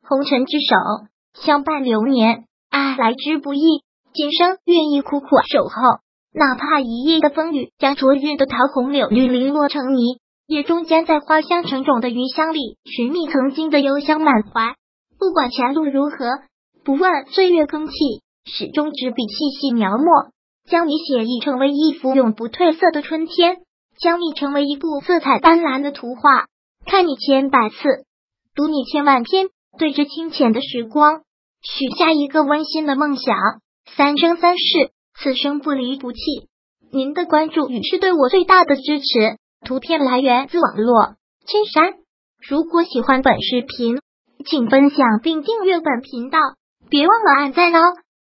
红尘之手，相伴流年，爱来之不易，今生愿意苦苦守候，哪怕一夜的风雨将昨日的桃红柳绿零落成泥，也终将在花香成种的余香里寻觅曾经的幽香满怀。不管前路如何，不问岁月更替，始终执笔细细描摹，将你写意成为一幅永不褪色的春天，将你成为一部色彩斑斓的图画。看你千百次，读你千万篇，对着清浅的时光，许下一个温馨的梦想，三生三世，此生不离不弃。您的关注与是对我最大的支持。图片来源自网络青山。如果喜欢本视频，请分享并订阅本频道，别忘了按赞哦。